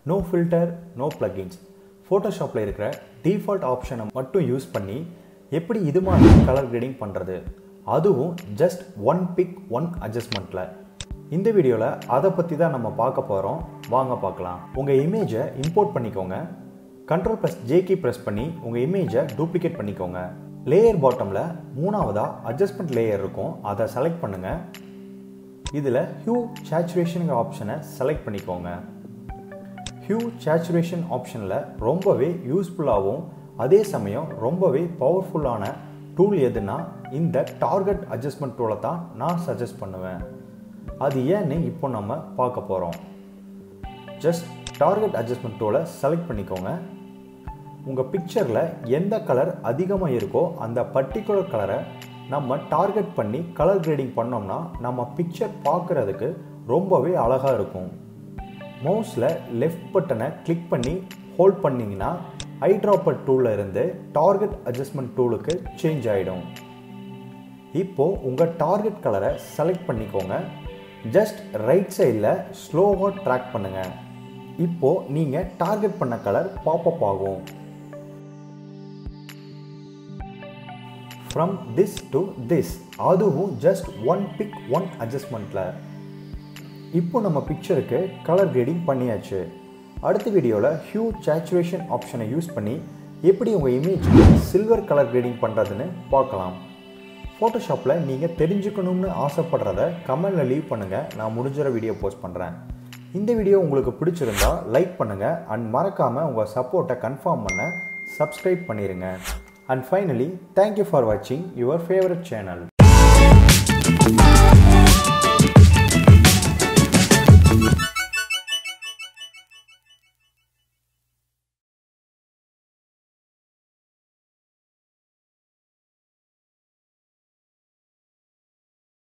No filter, no plugins. Photoshopல இருக்கிற default ஆப்ஷனை மட்டும் யூஸ் பண்ணி எப்படி இது மாதிரி கலர் கிரேடிங் பண்றது, அதுவும் just one pick one adjustmentல. இந்த வீடியோல அதை பத்தி தான் நம்ம பார்க்க போறோம். வாங்க பார்க்கலாம். உங்க இமேஜை இம்போர்ட் பண்ணிக்கோங்க. Ctrl+J கீ பிரஸ் பண்ணி உங்க இமேஜை டூப்ளிகேட் பண்ணிக்கோங்க. லேயர் பாட்டம்ல மூணாவதா அட்ஜஸ்ட்மெண்ட் லேயர் இருக்கும், அதை செலக்ட் பண்ணுங்க. இதுல ஹியூ சேச்சுரேஷன் ஆப்ஷனை செலக்ட் பண்ணிக்கோங்க. ஹியூ சேச்சுரேஷன் ஆப்ஷனில் ரொம்பவே யூஸ்ஃபுல்லாகவும் அதே சமயம் ரொம்பவே பவர்ஃபுல்லான டூல் எதுனா இந்த டார்கெட் அட்ஜஸ்ட்மெண்ட் டூலை தான் நான் சஜஸ்ட் பண்ணுவேன். அது ஏன்னு இப்போ நம்ம பார்க்க போகிறோம். ஜஸ்ட் டார்கெட் அட்ஜஸ்ட்மெண்ட் டூலை செலக்ட் பண்ணிக்கோங்க. உங்கள் பிக்சரில் எந்த கலர் அதிகமாக இருக்கோ அந்த பர்டிகுலர் கலரை நம்ம டார்கெட் பண்ணி கலர் கிரேடிங் பண்ணோம்னா நம்ம பிக்சர் பார்க்குறதுக்கு ரொம்பவே அழகாக இருக்கும். மவுஸில் லெஃப்ட் பட்டனை கிளிக் பண்ணி ஹோல்ட் பண்ணிங்கன்னா ஐட்ராப்பர் டூலில் இருந்து டார்கெட் அட்ஜஸ்ட்மெண்ட் டூலுக்கு சேஞ்ச் ஆகிடும். இப்போது உங்கள் டார்கெட் கலரை செலக்ட் பண்ணிக்கோங்க. ஜஸ்ட் ரைட் சைடில் ஸ்லோவாக ட்ராக் பண்ணுங்கள். இப்போது நீங்கள் டார்கெட் பண்ண கலர் பாப்அப் ஆகும். ஃப்ரம் திஸ் டு திஸ், அதுவும் ஜஸ்ட் ஒன் பிக் ஒன் அட்ஜஸ்ட்மெண்ட்டில். இப்போ நம்ம பிக்சருக்கு கலர் கிரேடிங் பண்ணியாச்சு. அடுத்த வீடியோவில் ஹியூ சேச்சுரேஷன் ஆப்ஷனை யூஸ் பண்ணி எப்படி உங்கள் இமேஜுக்கு சில்வர் கலர் கிரேடிங் பண்ணுறதுன்னு பார்க்கலாம். ஃபோட்டோஷாப்பில் நீங்கள் தெரிஞ்சுக்கணும்னு ஆசைப்படுறத கமெண்டில் லீவ் பண்ணுங்கள். நான் முடிஞ்ச வீடியோ போஸ்ட் பண்ணுறேன். இந்த வீடியோ உங்களுக்கு பிடிச்சிருந்தா லைக் பண்ணுங்கள் அண்ட் மறக்காமல் உங்கள் சப்போர்ட்டை கன்ஃபார்ம் பண்ண சப்ஸ்கிரைப் பண்ணிடுங்க. அண்ட் ஃபைனலி, தேங்க்யூ ஃபார் வாட்சிங் யுவர் ஃபேவரட் சேனல்.